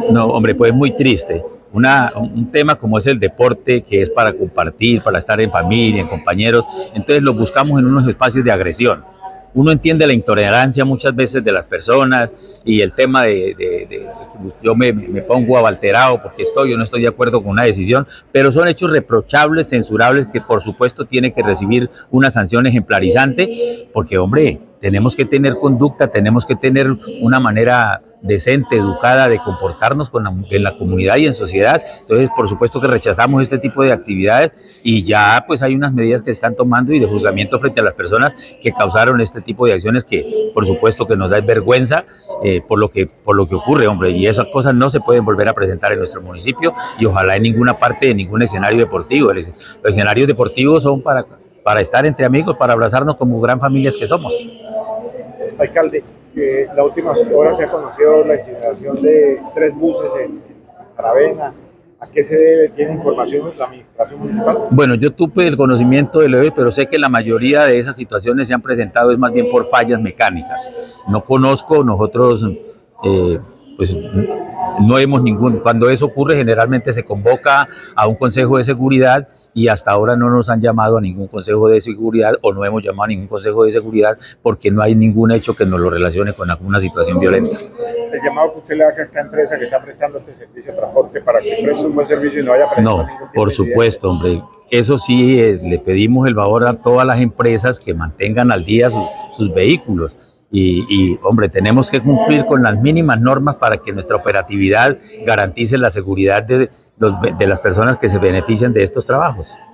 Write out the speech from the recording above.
No, hombre, pues muy triste. Un tema como es el deporte, que es para compartir, para estar en familia, en compañeros, entonces lo buscamos en unos espacios de agresión. Uno entiende la intolerancia muchas veces de las personas y el tema de yo me pongo alterado porque estoy o no estoy de acuerdo con una decisión, pero son hechos reprochables, censurables, que por supuesto tiene que recibir una sanción ejemplarizante, porque hombre, tenemos que tener conducta, tenemos que tener una manera decente, educada de comportarnos en la comunidad y en sociedad. Entonces, por supuesto que rechazamos este tipo de actividades y ya pues hay unas medidas que se están tomando y de juzgamiento frente a las personas que causaron este tipo de acciones que por supuesto que nos da vergüenza por lo que ocurre, hombre, y esas cosas no se pueden volver a presentar en nuestro municipio y ojalá en ninguna parte de ningún escenario deportivo. Los escenarios deportivos son para estar entre amigos, para abrazarnos como gran familias que somos. Alcalde, la última hora se ha conocido la incineración de 3 buses en Saravena. ¿A qué se debe? ¿Tiene información la administración municipal? Bueno, yo tuve el conocimiento del EVE, pero sé que la mayoría de esas situaciones se han presentado es más bien por fallas mecánicas. No conozco, nosotros pues no hemos ningún, cuando eso ocurre generalmente se convoca a un consejo de seguridad y hasta ahora no nos han llamado a ningún consejo de seguridad o no hemos llamado a ningún consejo de seguridad porque no hay ningún hecho que nos lo relacione con alguna situación violenta. El llamado que usted le hace a esta empresa que está prestando este servicio de transporte para que preste un buen servicio y no vaya a prestar ningún tipo de por supuesto, hombre. Eso sí, le pedimos el favor a todas las empresas que mantengan al día sus vehículos. Hombre, tenemos que cumplir con las mínimas normas para que nuestra operatividad garantice la seguridad de las personas que se benefician de estos trabajos.